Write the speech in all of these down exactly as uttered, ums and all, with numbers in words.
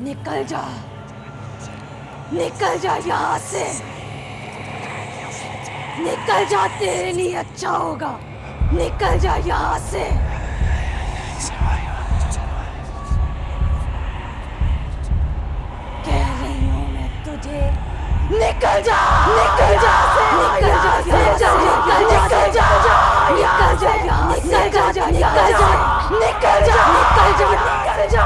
निकल जा, निकल जा यहाँ से, निकल जा, तेरे लिए अच्छा होगा। निकल जा यहाँ से। कह रही हूँ मैं तुझे, निकल जा, निकल जा, निकल जा, निकल जा, निकल जा, निकल जा, निकल जा, निकल जा, निकल जा, निकल जा, निकल जा, निकल जा।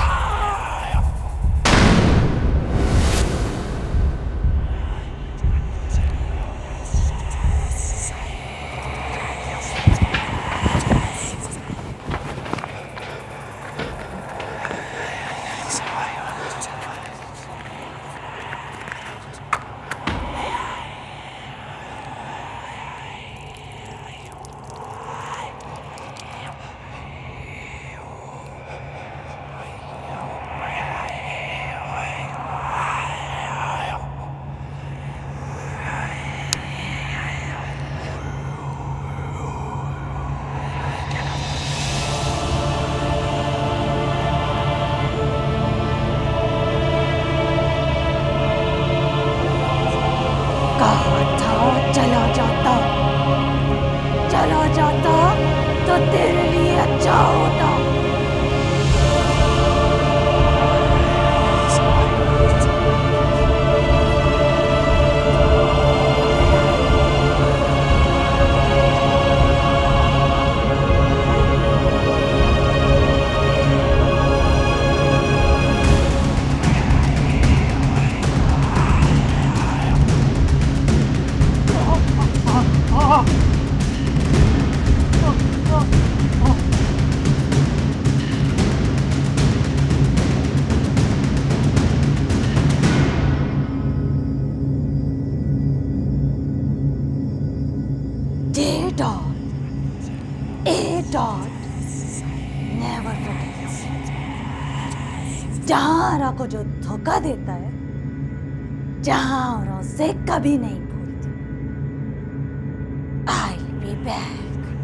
चला जाता, चला जाता तो तेरे लिए अच्छा होता। जहां को जो धोखा देता है, जहां औरों से कभी नहीं भूलती। I'll be back.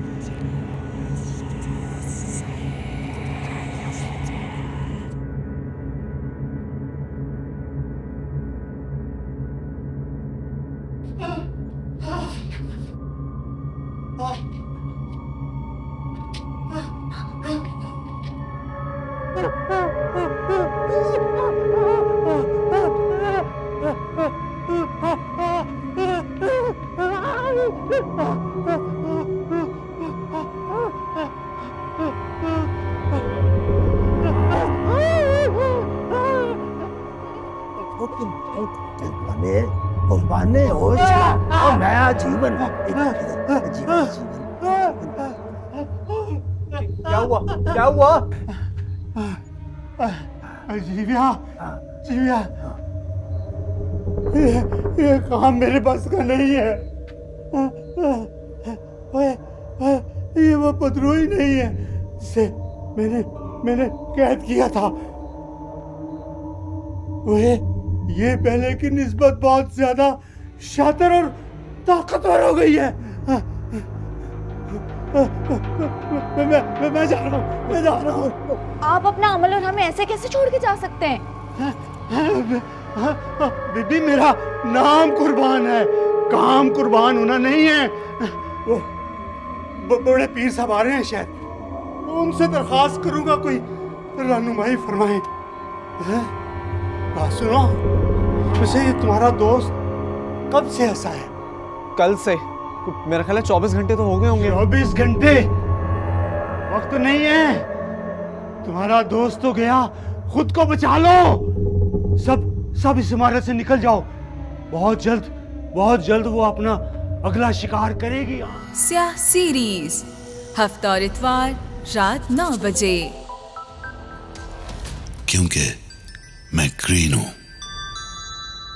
जीवन जीवन क्या हुआ क्या हुआ? जीविया जीविया ये ये काम मेरे बस का नहीं है। ये वो पदरोही नहीं है जिसे मैंने मैंने कैद किया था। वो ये पहले की निस्बत बहुत ज्यादा शातिर और ताकतवर हो गई है। मैं मैं मैं जा रहा हूँ मैं जा रहा हूँ। आप अपना अमल और हमें ऐसे कैसे छोड़ के जा सकते हैं? बीबी मेरा नाम कुर्बान है, काम कुर्बान होना नहीं है। वो बड़े पीर साहब आ रहे हैं शायद, उनसे दरखास्त करूंगा कोई रहनुमाई फरमाए। बात सुनो, वैसे ये तुम्हारा दोस्त कब से ऐसा है? कल से। मेरा ख्याल है चौबीस घंटे तो हो गए होंगे। चौबीस घंटे वक्त नहीं है। तुम्हारा दोस्त तो गया, खुद को बचा लो। सब सब इस इमारत से निकल जाओ। बहुत जल्द बहुत जल्द वो अपना अगला शिकार करेगी। स्याह सीरीज हफ्ता और इतवार रात नौ बजे। क्योंकि मैं ग्रीन हूं।